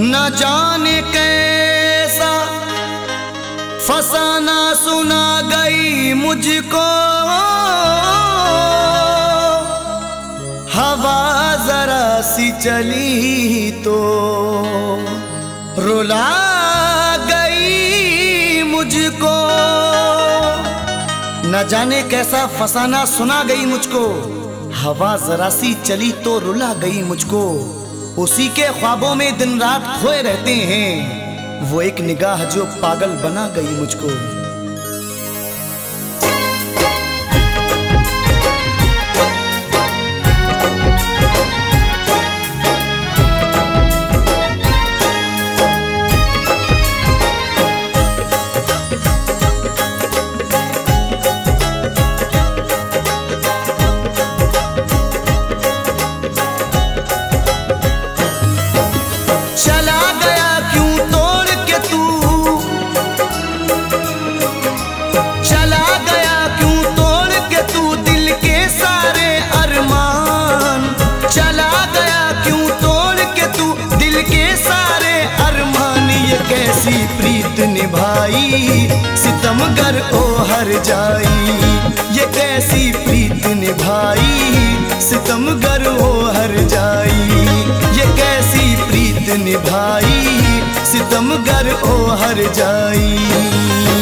न जाने कैसा फसाना सुना गई मुझको, हवा जरा सी चली तो रुला गई मुझको। न जाने कैसा फसाना सुना गई मुझको, हवा जरा सी चली तो रुला गई मुझको। उसी के ख्वाबों में दिन रात खोए रहते हैं, वो एक निगाह जो पागल बना गई मुझको। कैसी प्रीत निभाई सितमगर ओ हर जाई, ये कैसी प्रीत निभाई सितमगर ओ हर जाई, ये कैसी प्रीत निभाई सितमगर ओ हर जाई।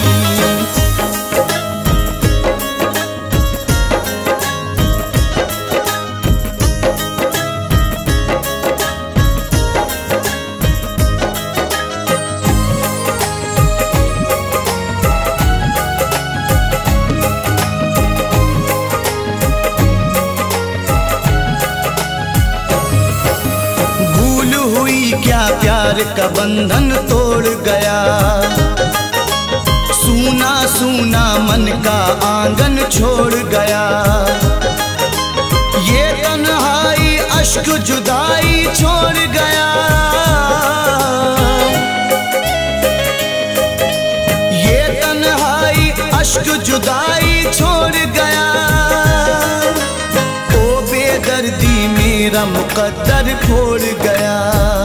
क्या प्यार का बंधन तोड़ गया, सूना सूना मन का आंगन छोड़ गया, ये तन्हाई अश्क जुदाई छोड़ गया, ये तन्हाई अश्क जुदाई छोड़ गया। ओ बेदर्दी मेरा मुकद्दर फोड़ गया,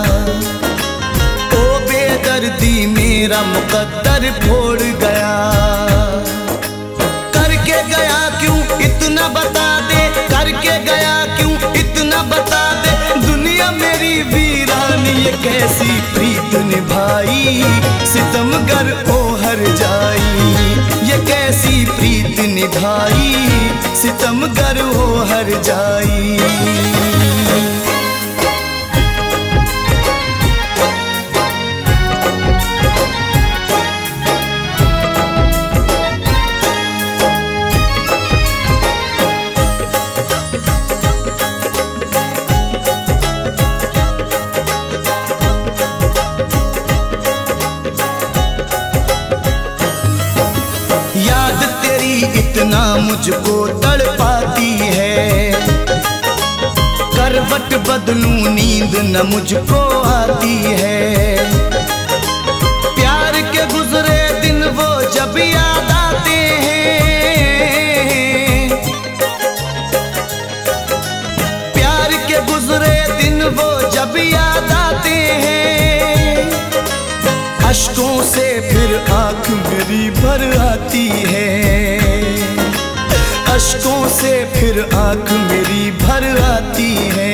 दर्दी मेरा मुकद्दर फोड़ गया। करके गया क्यों इतना बता दे, करके गया क्यों इतना बता दे, दुनिया मेरी वीरानी ये कैसी प्रीत निभाई सितमगर ओ हर जाई, ये कैसी प्रीत निभाई सितमगर ओ हर जाई। इतना मुझको तड़पाती है, करवट बदलूं नींद न मुझको आती है, प्यार के गुजरे दिन वो जब याद आते हैं, प्यार के गुजरे दिन वो जब याद आते हैं, अश्कों से फिर आंख मेरी भर आती है, अश्कों से फिर आंख मेरी भर आती है।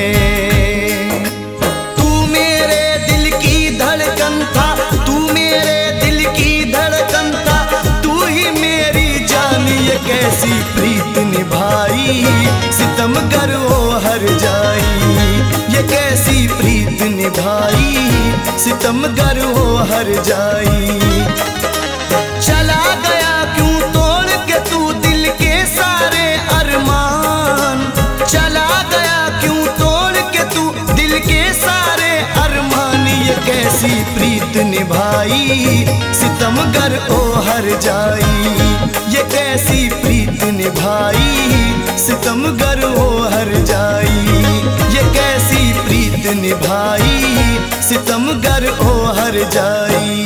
तू मेरे दिल की धड़कन था, तू मेरे दिल की धड़कन था, तू ही मेरी जान, ये कैसी प्रीत निभाई सितमगर ओ हर जाई, ये कैसी प्रीत निभाई सितमगर ओ हर जाई। चला गया क्यों तोड़ के तू दिल के सारे अरमान, चला गया क्यों तोड़ के तू दिल के सारे अरमान, ये कैसी प्रीत निभाई सितमगर ओ हर जाई, ये कैसी प्रीत निभाई सितमगर ओ हर जाई, ये कैसी प्रीत निभाई सितमगर ओ हर जाई।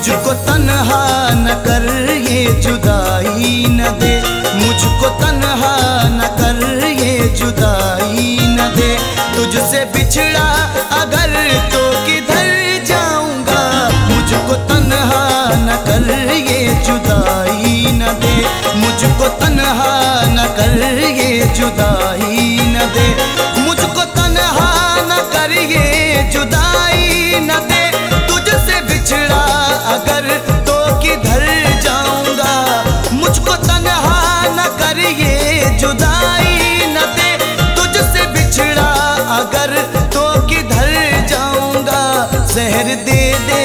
मुझको तन्हा न कर ये जुदाई न दे, मुझको तन्हा न कर ये जुदाई न दे। तुझसे बिछड़ा अगर तो किधर जाऊंगा, मुझको तन्हा न कर ये जुदाई न दे, मुझको तन्हा न कर ये जुदाई न दे, मुझको तन्हा न कर ये जुदाई न दे। तुझसे बिछड़ा अगर तो किधर जाऊंगा, मुझको तन्हा न कर ये जुदाई न दे। तुझसे बिछड़ा अगर तो किधर जाऊंगा, जहर दे दे,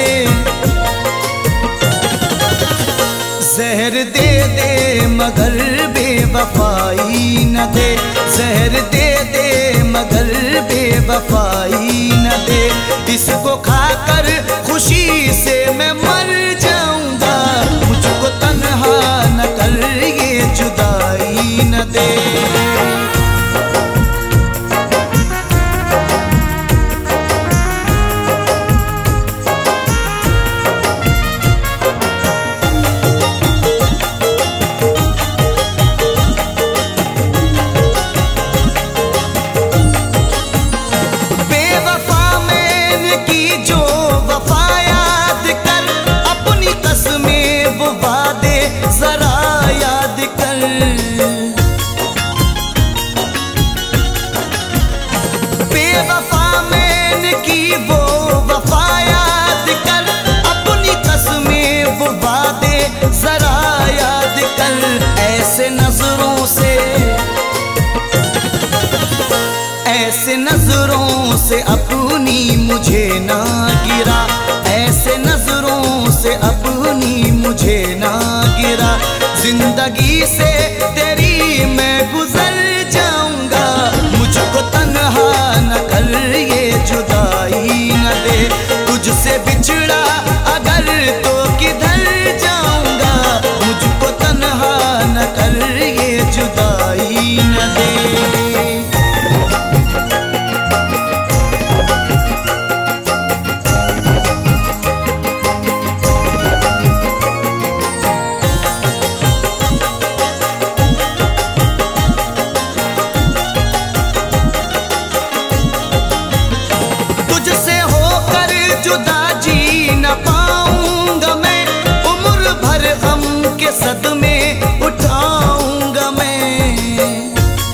जहर दे दे मगर बेवफाई न दे, जहर दे दे मगर बेवफाई न दे। इसको खाकर खुशी से मैं मर जाऊंगा, मुझको तन्हा न कर ये जुदाई न दे। ऐसे नजरों से अपनी मुझे ना गिरा, ऐसे नजरों से अपनी मुझे ना गिरा। जिंदगी से तेरी मैं गुजर जाऊंगा, मुझको तन्हा न कर ये जुदाई न दे। तुझसे बिछड़ा अगर तो किधर जाऊंगा, मुझको तन्हा न कर ये जुदाई न दे। जुदा जी न पाऊंगा मैं, उम्र भर गम के सदमे उठाऊंगा मैं।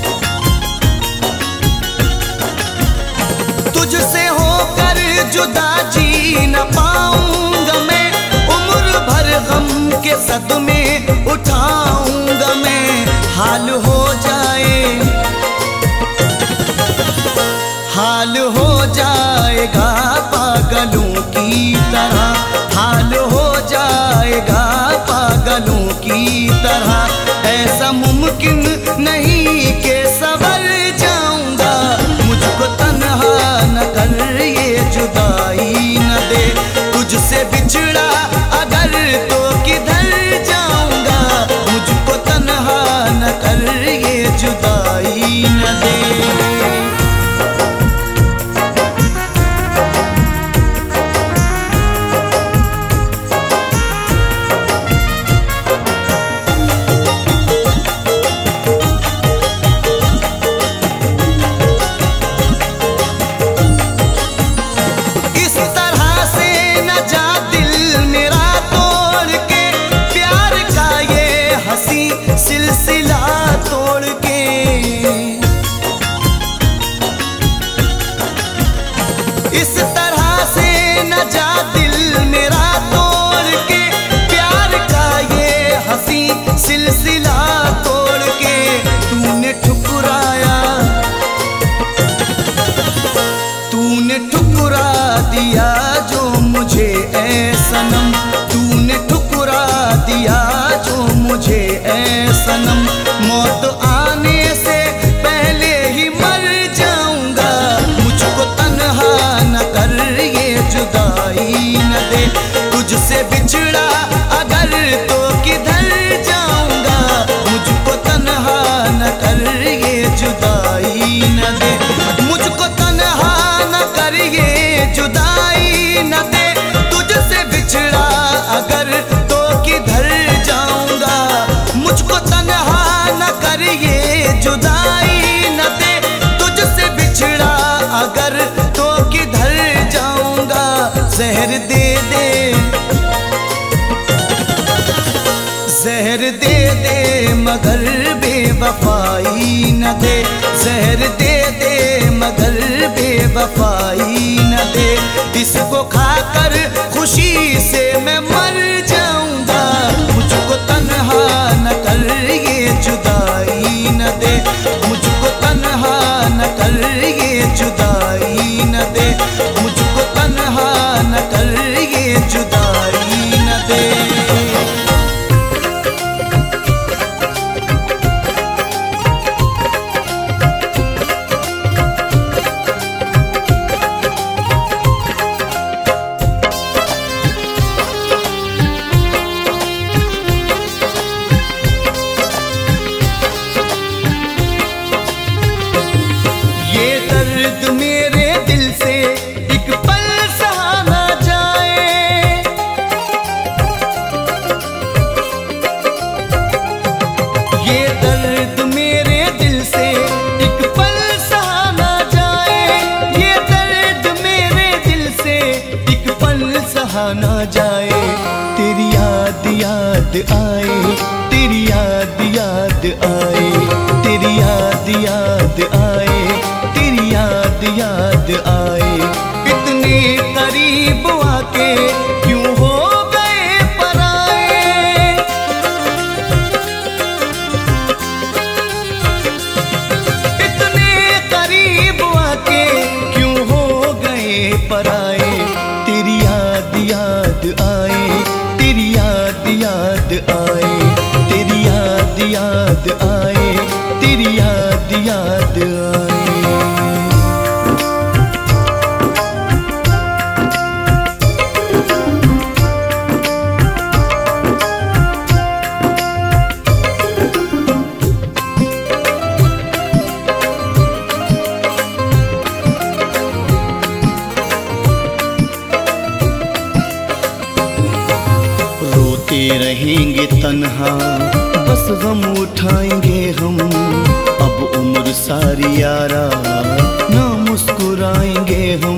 तुझसे होकर जुदा जी न पाऊंगा मैं, उम्र भर गम के सदमे उठाऊंगा मैं। हाल हो जाए, हाल हो जाएगा पागलों की तरह, हाल हो जाएगा पागलों की तरह। ऐसा मुमकिन नहीं कि संवर जाऊंगा, मुझको तन्हा न कर ये जुदाई न दे। तुझसे बिछड़ा अगर तो किधर जाऊंगा, मुझको तन्हा न कर ये जुदाई न दे। सिलसिला तोड़ के इस तरह से न जा दिल मेरा तोड़ के, प्यार का ये हंसी सिलसिला तोड़ के। तूने ठुकराया, तूने ठुकरा दिया जो मुझे ऐ सनम, तूने ठुकरा दिया जो मुझे ऐ सनम। मौत आने से पहले ही मर जाऊंगा, मुझको तन्हा न कर ये जुदाई न दे। तुझसे बिछड़ा अगर तो किधर जाऊंगा, मुझको तन्हा न कर ये जुदाई न दे, मुझको तन्हा न कर ये जुदाई न दे। तुझसे बिछड़ा मगर बेवफाई न दे, जहर दे दे मगर बेवफाई न दे। इसको खाकर खुशी से मैं मर जाऊंगा, मुझको तन्हा न कर ये जुदाई न दे, मुझको तन्हा न कर ये जुदाई न दे, मुझको तन्हा न कर ये जुदाई न दे। ना जाए तेरी याद याद आए, तेरी याद याद आए, तेरी याद याद आए, तेरी याद याद आए। इतने करीब आके क्यों हो गए पराए, इतने करीब आके क्यों हो गए पराए। तेरी याद याद आए, तेरी याद याद आए, तेरी याद याद आए, तेरी याद याद आए। रहेंगे तन्हा बस गम उठाएंगे हम, अब उम्र सारी यारा ना मुस्कुराएंगे हम।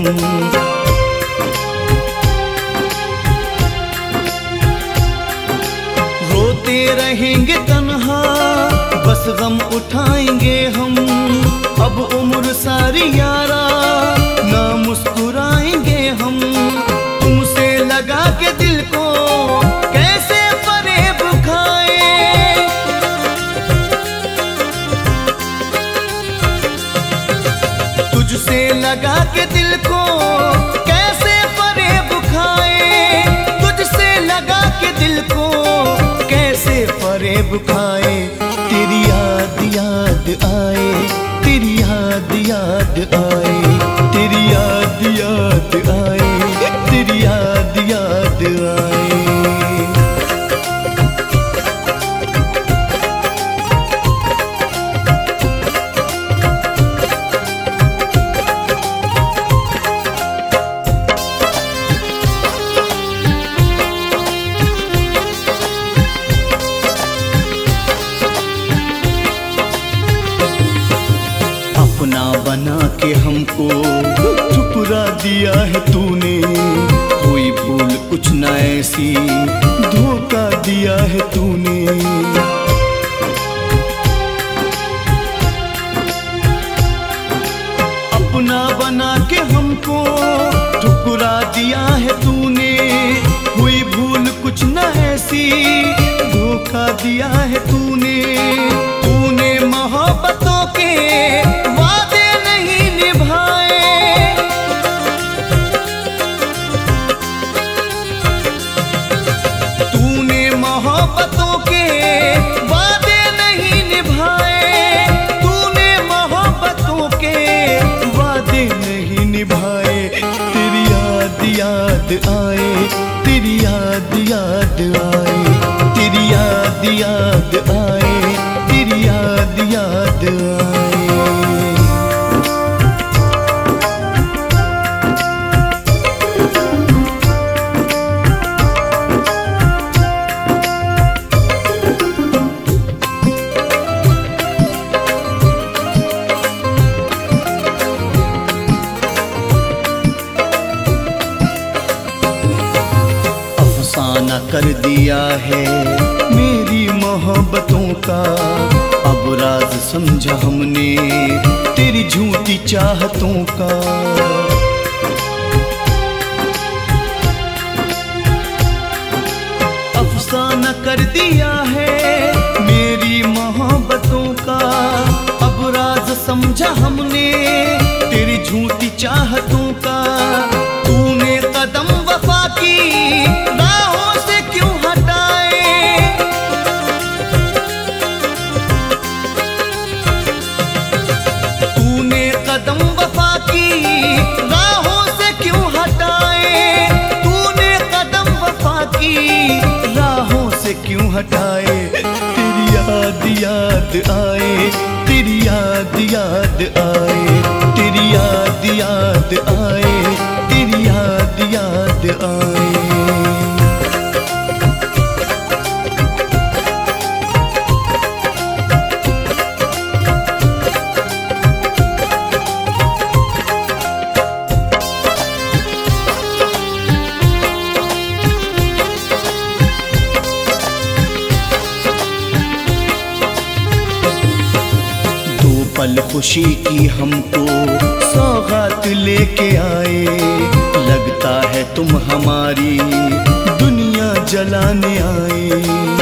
रोते रहेंगे तन्हा बस गम उठाएंगे हम, अब उम्र सारी यारा ना मुस्कुराएंगे हम। तुमसे लगा के दिल को कैसे फरेब खाए, तुझसे लगा के दिल को कैसे फरेब खाए, तुझसे लगा के दिल को कैसे फरेब खाए। तेरी याद याद आए, तेरी याद याद आए, तेरी याद याद आए, तेरी याद याद आए। अपना बना के हमको ठुकरा दिया है तूने, कोई भूल कुछ ना ऐसी धोखा दिया है तूने। अपना बना के हमको ठुकरा दिया है तूने, कोई भूल कुछ ना ऐसी धोखा दिया है तूने। तूने मोहब्बतों के वादे नहीं निभाए, तूने मोहब्बतों के वादे नहीं निभाए, तूने मोहब्बतों के वादे नहीं निभाए। तेरी याद याद आए, तेरी याद याद आए, तेरी याद याद आए, तेरी याद याद आए। अफसाना कर दिया है मेरी मोहब्बतों का अब राज समझा हमने, तेरी झूठी चाहतों का। अफसाना कर दिया है मेरी मोहब्बतों का, अब राज समझा हमने तेरी झूठी चाहतों का। तूने कदम वफा की राहों से क्यों हटाए, तूने कदम वफा की राहों से क्यों हटाए, तूने कदम वफा की राहों से क्यों हटाए। तेरी याद आए, तेरी याद आए, तेरी याद आए, तेरी याद आए। पल खुशी की हमको सौगात लेके आए, लगता है तुम हमारी दुनिया जलाने आए।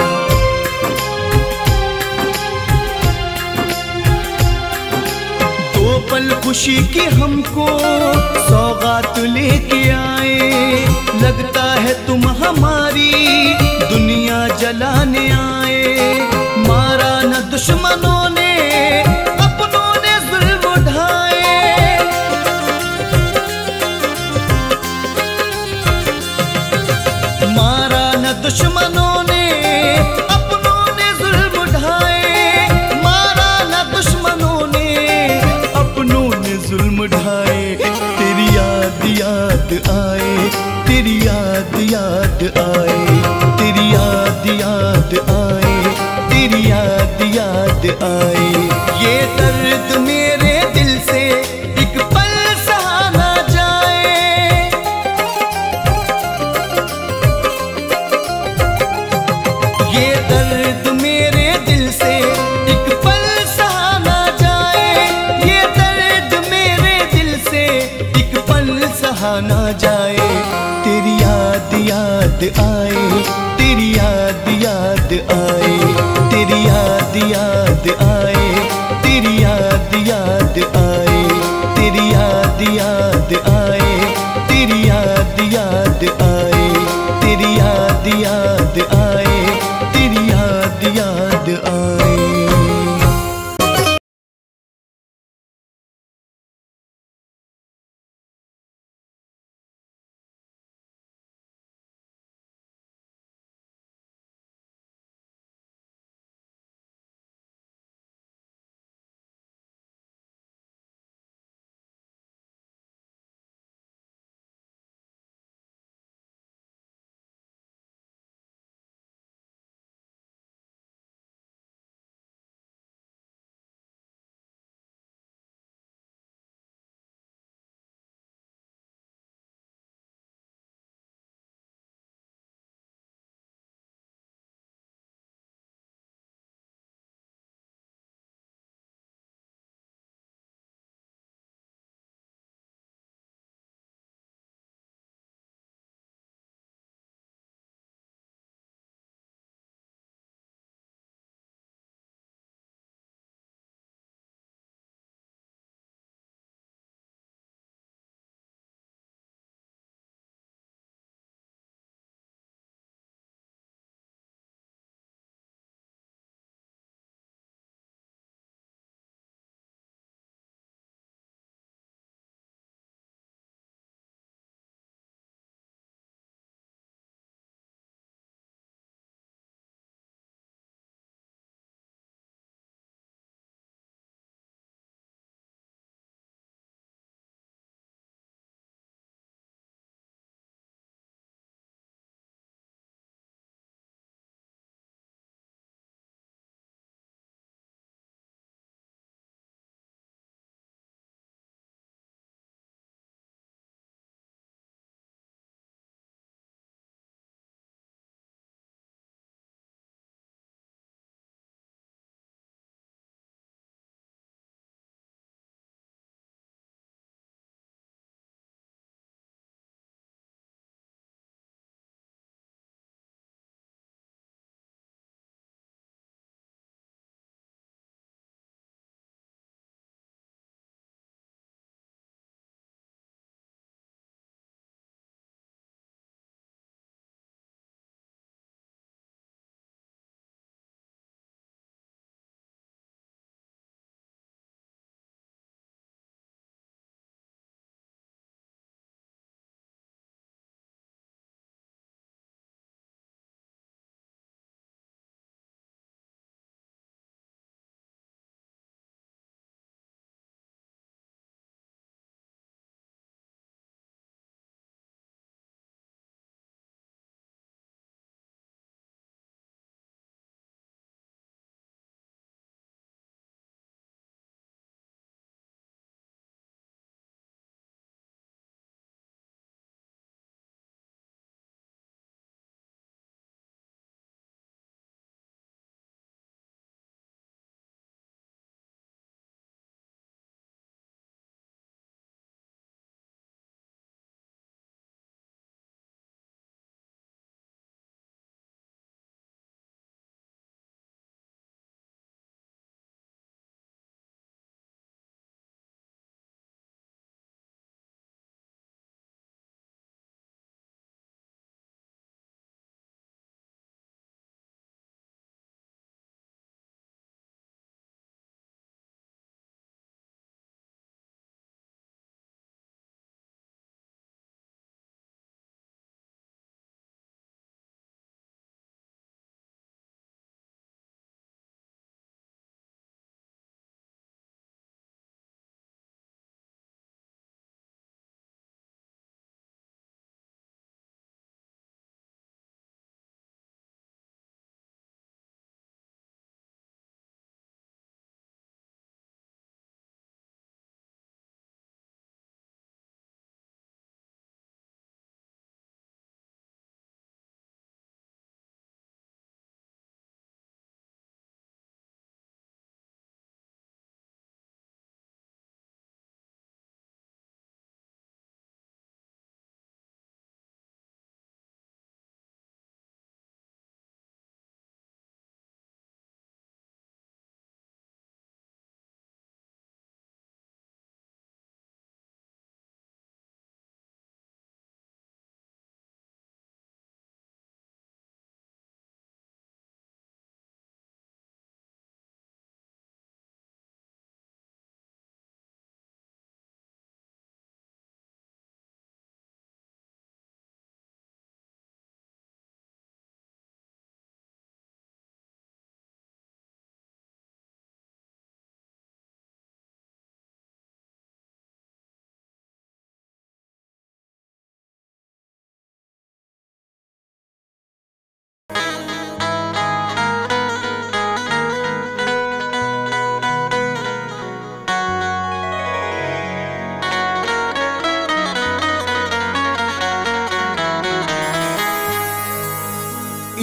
दो पल खुशी की हमको सौगात लेके आए, लगता है तुम हमारी दुनिया जलाने आए। मारा न दुश्मनों ने दुश्मनों ने अपनों ने जुल्म उठाए, मारा न दुश्मनों ने अपनों ने जुल्म उठाए। तेरी याद आए, तेरी याद आए, तेरी याद आए, तेरी याद आए। ये दर्द मेरे दिल से एक पल सहा ना जाए, ये दर्द मेरे दिल से एक पल सहा ना जाए, ये दर्द मेरे दिल से एक पल सहा ना जाए। तेरी याद आए, तेरी याद आए, तेरी याद आए, तेरी याद आए, तेरी याद आए, तेरी याद आए, तेरी याद आए, तेरी याद आए।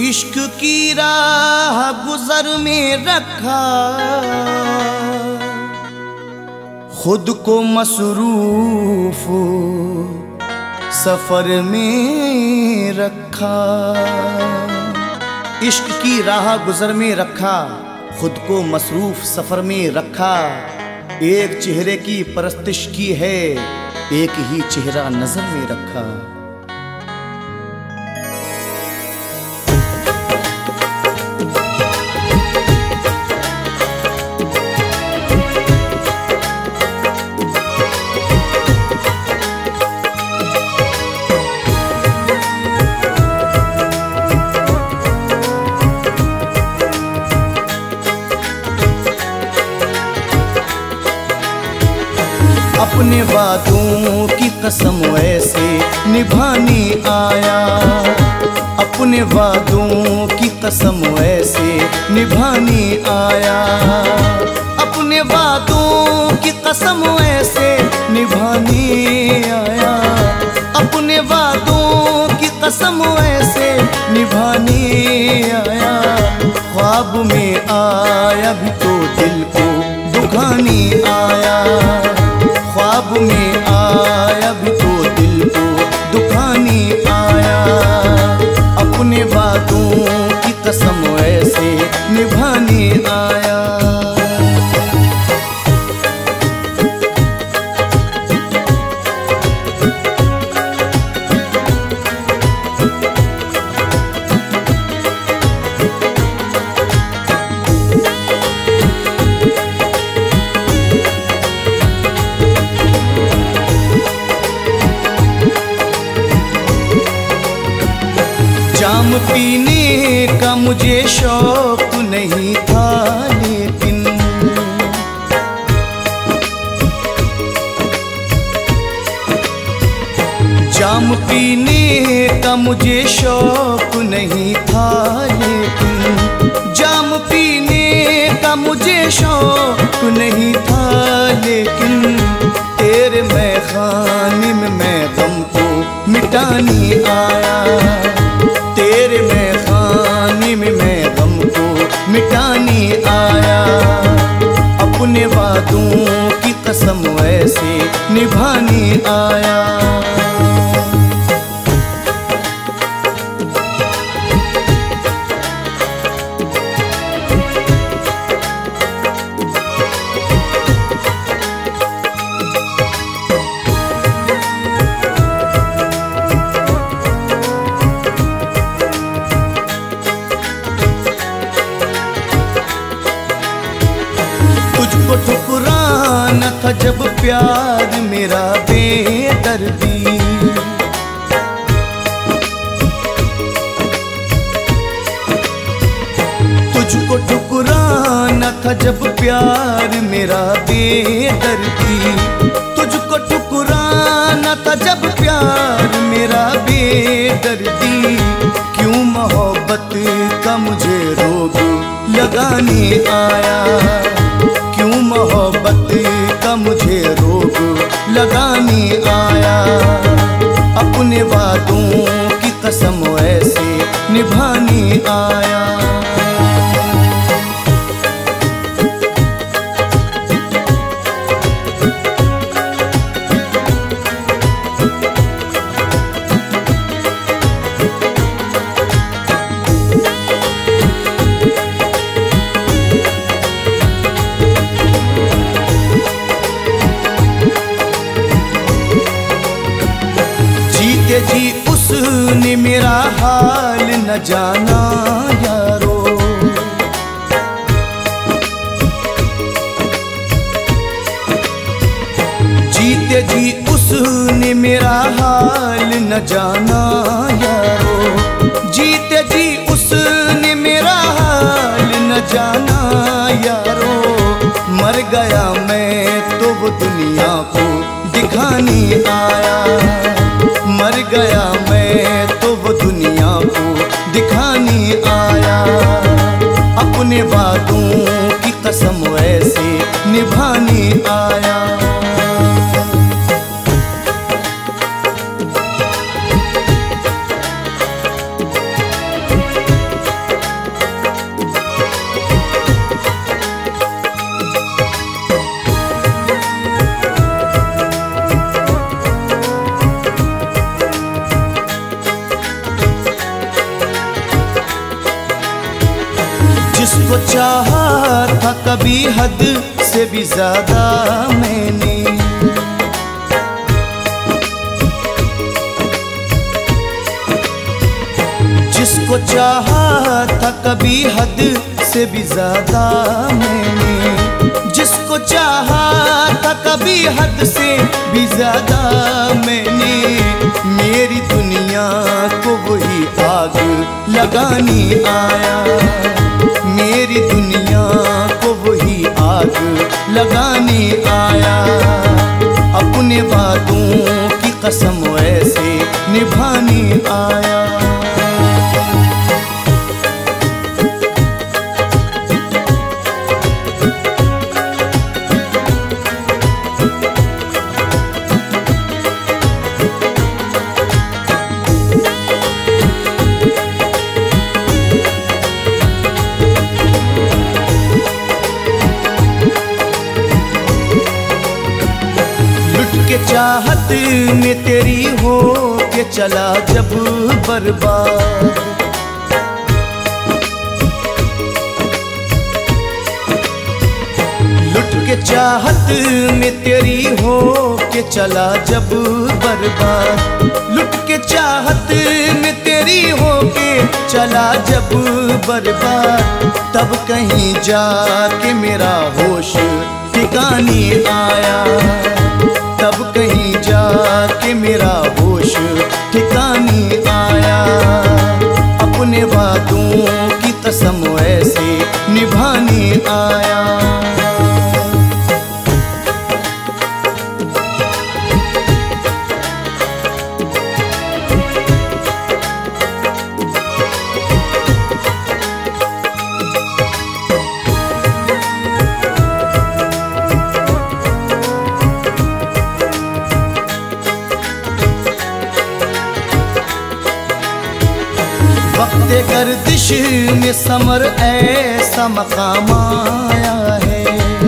इश्क की राह गुजर में रखा, खुद को मसरूफ सफर में रखा। इश्क की राह गुजर में रखा, खुद को मसरूफ सफर में रखा। एक चेहरे की परस्तिश की है, एक ही चेहरा नजर में रखा। अपने वादों की कसम ऐसे निभाने आया, अपने वादों की कसम ऐसे निभाने आया, अपने वादों की कसम ऐसे निभाने आया, अपने वादों की कसम ऐसे निभाने आया। ख्वाब में आया भी तो दिल को दुखाने आया, ख्वाब में आया भी तो दिल को दुखाने आया। अपने वादों की कसम ऐसे निभाने आया। जाम पीने का मुझे शौक नहीं था, लेकिन जाम पीने का मुझे शौक नहीं था, लेकिन जाम पीने का मुझे शौक नहीं था, लेकिन तेरे मैखाने में मैं गम को मिटाने आया, तेरे मैखाने में मैं गम को मिटाने आया। अपने वादों की कसम ऐसे निभाने आया। तुझको ठुकराना था जब प्यार मेरा बेदर्दी, तुझको ठुकराना था जब प्यार मेरा बेदर्दी, तुझको ठुकराना था जब प्यार मेरा बेदर्दी। क्यों मोहब्बत का मुझे रोग लगाने आया, क्यों मोहब्बत का मुझे रोग लगाने आया। अपने वादों की कसम ऐसे निभाने आया। जी उसने मेरा हाल न जाना यारो, जीते जी उसने मेरा हाल न जाना यारो, जीते जी उसने मेरा हाल न जाना यारो। मर गया मैं तो वो दुनिया को दिखाने आया, मर गया मैं तो वो दुनिया को दिखाने आया। अपने वादों की कसम ऐसे निभाने आया। चाहा था कभी हद से भी ज्यादा मैंने, जिसको चाहा था कभी हद से भी ज्यादा मैंने, जिसको चाहा था कभी हद से भी ज्यादा मैंने, मेरी दुनिया को वही आग लगानी आया, मेरी दुनिया को वही आग लगाने आया, अपने वादों की कसम ऐसे निभाने आया। चाहत में तेरी हो के चला जब बर्बाद, लुट के चाहत में तेरी हो के चला जब बर्बाद, लुट के चाहत में तेरी हो के चला जब बर्बाद, तब कहीं जाके मेरा होश ठिकाने आया, तब कहीं जाके मेरा होश ठिकाने आया, अपने वादों की कसम ऐसे निभाने आया। गर्दिश में समर ऐसा मकाम आया है,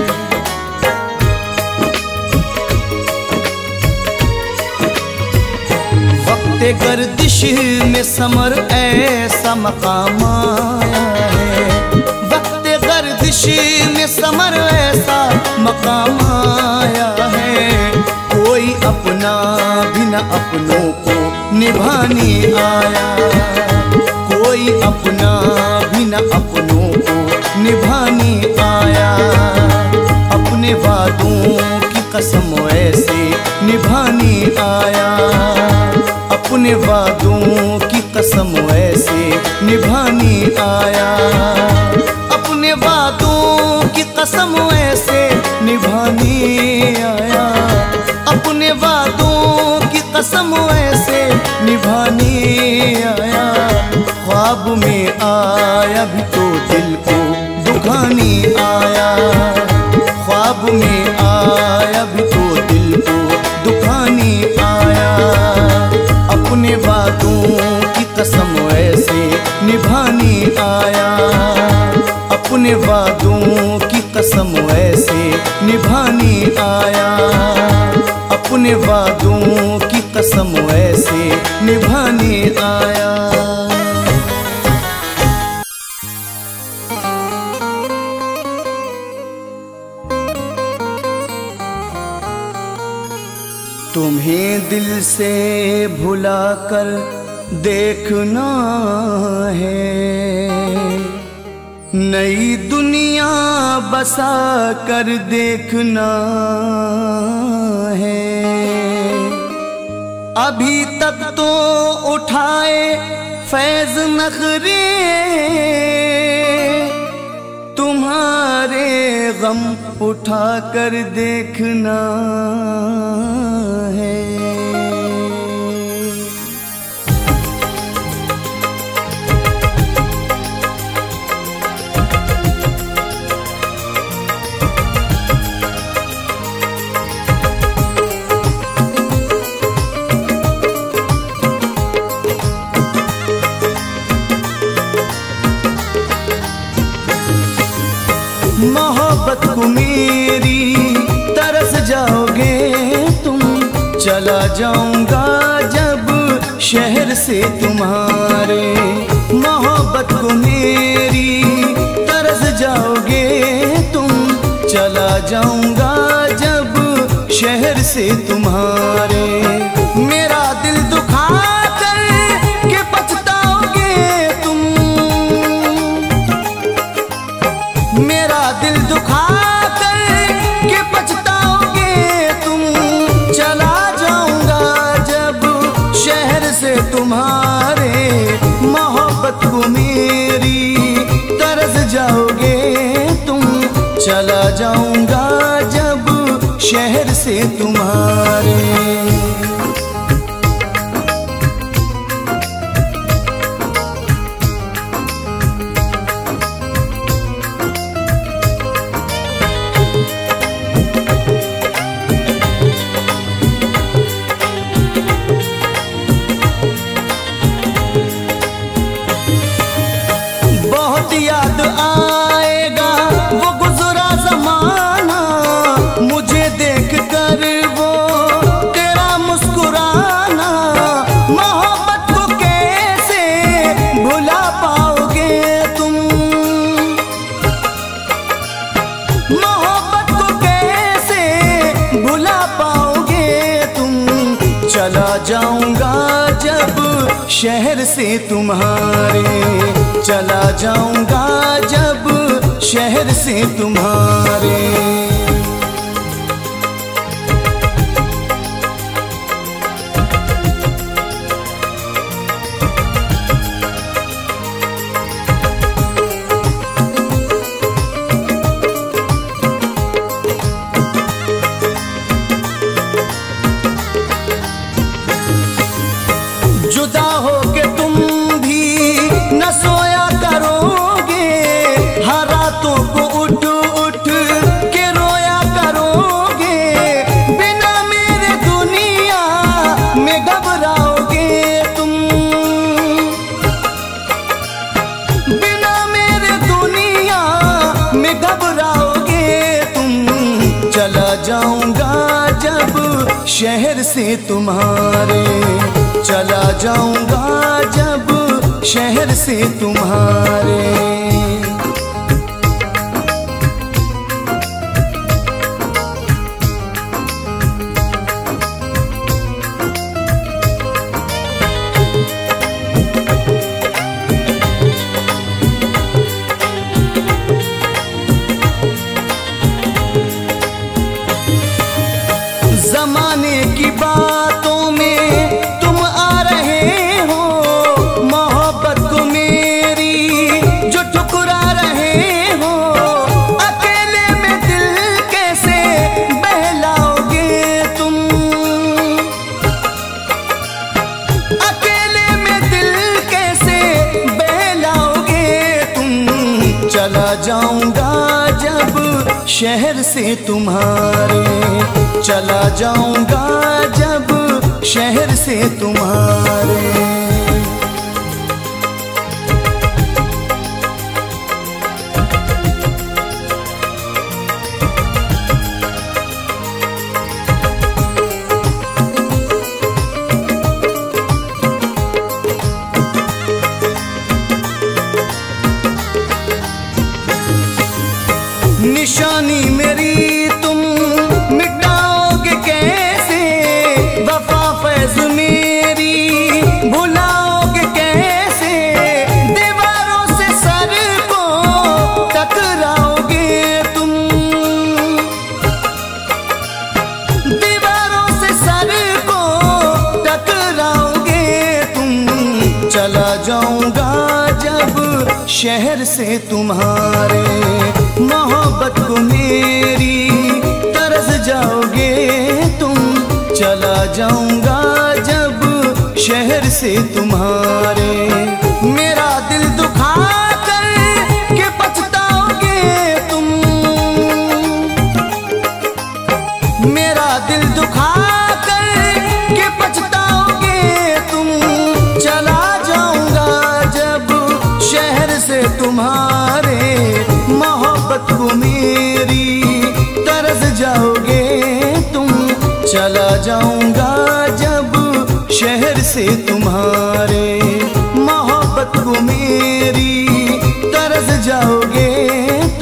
वक्त गर्दिश में समर ऐसा मकाम आया है, वक्त गर्दिश में समर ऐसा मकाम आया है, कोई अपना भी न अपनों को निभाने आया, कोई अपना भी न अपनों को निभाने आया, अपने वादों की कसम ऐसे निभाने आया, अपने वादों की कसम ऐसे निभाने आया, अपने वादों की कसम ऐसे निभाने आया, अपने वादों की कसम ऐसे निभाने आया, ख्वाब में आया भी तो दिल को दुखाने आया, ख्वाब में आया भी तो दिल को दुखाने आया, अपने वादों की कसम ऐसे निभाने आया, अपने वादों की कसम ऐसे निभाने आया, अपने वादों की कसम ऐसे निभाने आया। तुम्हें दिल से भुला कर देखना है, नई दुनिया बसा कर देखना है, अभी तक तो उठाए फैज नखरे, तुम्हारे गम उठा कर देखना है। मोहब्बत को मेरी तरस जाओगे तुम, चला जाऊंगा जब शहर से तुम्हारे। मोहब्बत को मेरी तरस जाओगे तुम, चला जाऊंगा जब शहर से तुम्हारे। मेरा दिल दुखा कर के पछताओगे तुम, मेरा दिल दुखा कर के पछताओगे तुम, चला जाऊंगा जब शहर से तुम्हारे। मोहब्बत को मेरी तरस जाओगे तुम, चला जाऊंगा जब शहर से तुम्हारे। बहुत याद आएगा वो गुजरा ज़माना, मुझे देख कर वो तेरा मुस्कुराना। मोहब्बत को कैसे भुला पाओगे तुम, मोहब्बत को कैसे भुला पाओगे तुम, चला जाऊंगा जब शहर से तुम्हारे। चला जाऊंगा जब शहर से तुम्हारे। जुदा हो के तुम भी न सोया करोगे, हर रातों को उठ उठ के रोया करोगे। बिना मेरे दुनिया में घबराओगे तुम, बिना मेरे दुनिया में घबराओगे तुम, चला जाऊंगा जब शहर से तुम्हारे। चला जाऊंगा जब शहर से तुम्हारे। जमाने की बातों में तुम आ रहे हो, मोहब्बत को मेरी जो ठुकरा रहे हो। अकेले में दिल कैसे बहलाओगे तुम, अकेले में दिल कैसे बहलाओगे तुम, चला जाऊंगा जब शहर से तुम्हारे। चला जाऊंगा जब शहर से तुम्हारे। निशानी मेरी तुम मिटाओगे कैसे, वफा फैज़ मेरी भुलाओगे कैसे। दीवारों से सर को टकराओगे तुम, दीवारों से सर को टकराओगे तुम, चला जाऊंगा जब शहर से तुम्हारे। मोहब्बत को मेरी तरस जाओगे तुम, चला जाऊंगा जब शहर से तुम्हारे। मेरा दिल दुखा कर के पछताओगे तुम, मेरा दिल दुखा कर के पछताओगे तुम, चला जाऊंगा जब शहर से तुम्हारे। मोहब्बत को मेरी तरस जाओगे तुम, चला जाऊंगा जब शहर से तुम्हारे। मोहब्बत को मेरी तरस जाओगे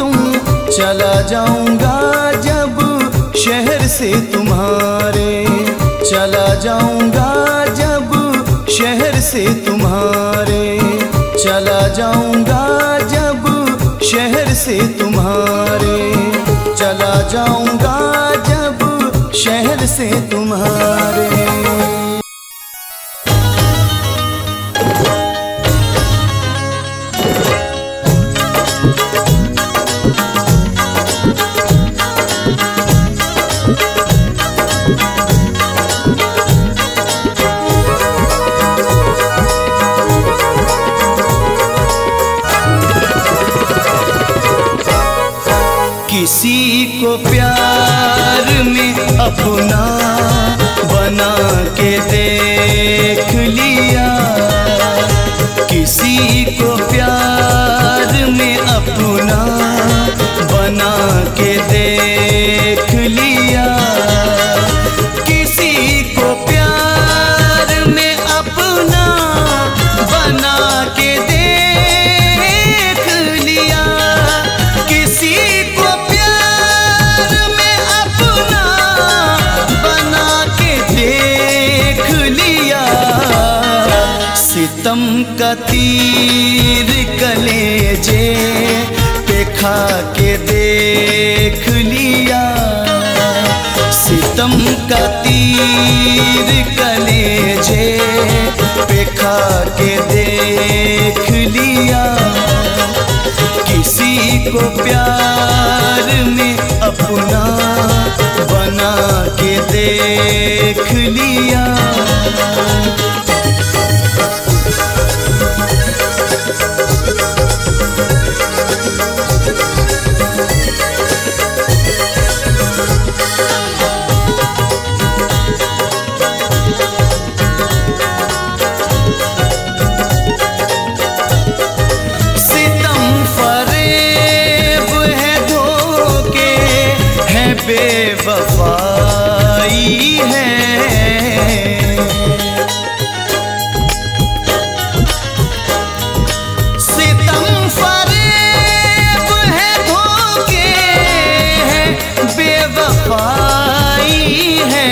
जाऊंगा जब शहर से तुम्हारे, चला जाऊंगा जब शहर से तुम्हारे, चला जाऊंगा जब शहर से तुम्हारे। किसी को प्यार में अपना बना के देख लिया, किसी को प्यार में अपना बना के देख लिया, किसी को प्यार में अपना बना के देख लिया, किसी को सितम का तीर कलेजे पे खा के देख लिया, सितम का तीर कलेजे पे खा के देख लिया, किसी को प्यार में अपना बना के देख लिया। बेवफाई है, सितम फरेब है, धोखे है, बेवफाई है,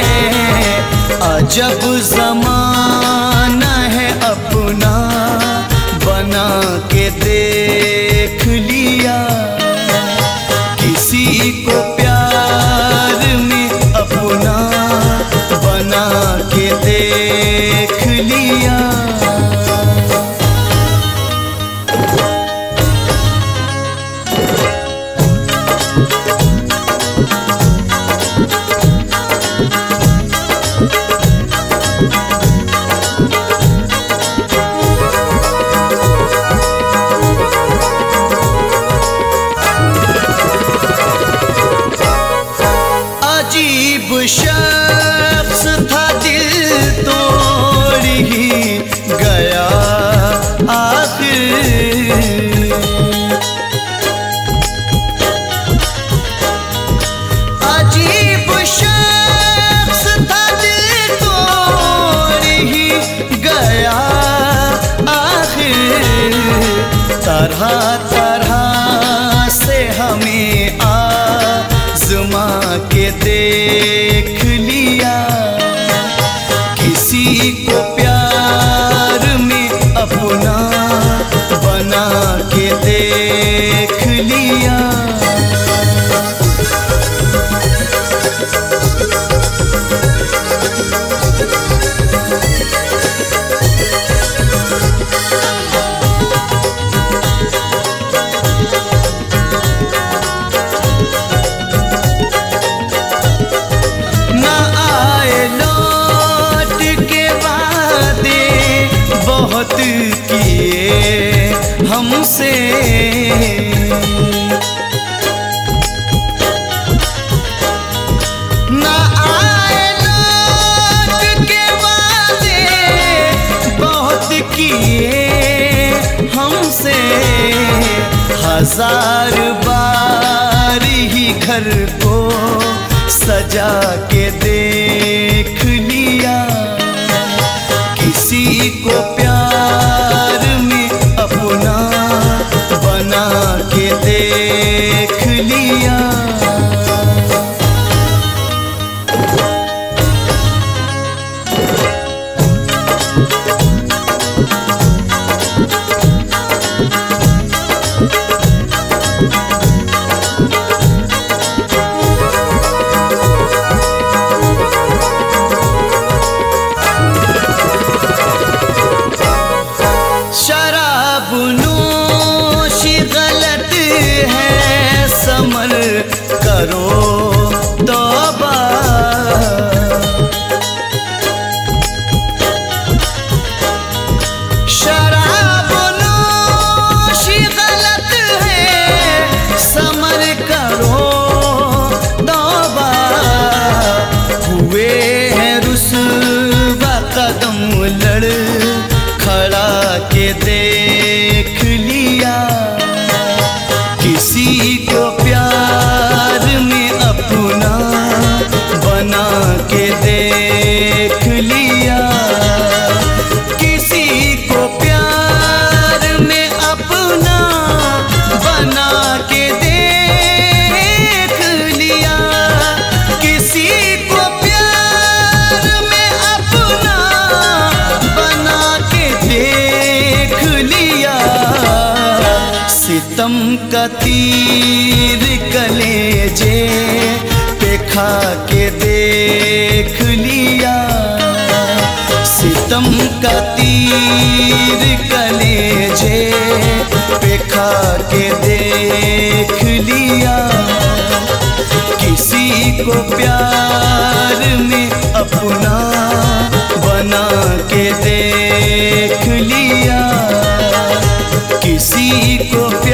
अजब ज़माना है अपना बना के देख लिया, किसी को बना के देख लिया। अजीब शख्स था, दिल तोड़ ही गया आखिर, अजीब शख्स था, दिल तोड़ ही गया आखिर, तरह तरह से हमें आज़मा के देख लिया, किसी को प्यार में अपना बना के देख लिया। बहुत किए हमसे, ना आए लौट के वादे, बहुत किए हमसे, हजार बार ही घर को सजा के देख लिया, किसी को प्यार में अपना बना के देख लिया। करो तौबा। शराब नोशी गलत है, समर करो तौबा। हुए हैं रुस्वा कदम लड़ खड़ा के देख लिया। किसी को प्यार में अपना बना के देख लिया। किसी को प्यार में अपना बना के देख लिया। किसी को प्यार में अपना बना के देख लिया। सितम का तीर कलेजे पे खा के देख लिया। सितम का तीर कलेजे पे खा के देख लिया। किसी को प्यार में अपना बना के देख लिया। किसी को